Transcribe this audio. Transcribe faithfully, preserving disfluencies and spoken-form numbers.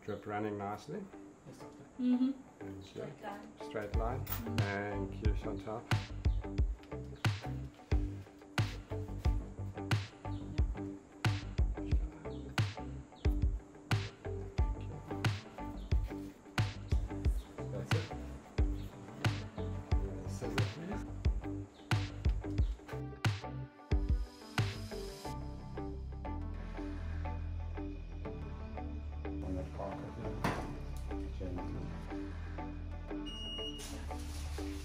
drip running nicely. Mm-hmm. Thank you. Straight line. Straight line. Mm-hmm. Thank you, Chantal. That's it. Scissor, please. On the pocket here. Gently.